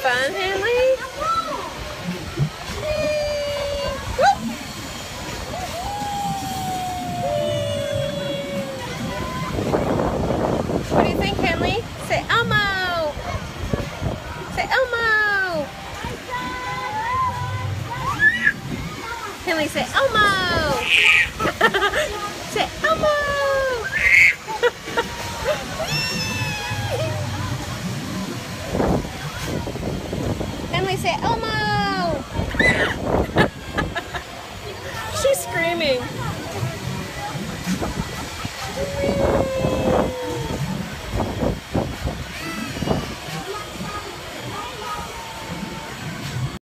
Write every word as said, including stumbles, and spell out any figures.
fun, Henley? What do you think, Henley? Say Elmo! Say Elmo! Henley, say Elmo! Say Elmo! Henley, say Elmo! She's screaming.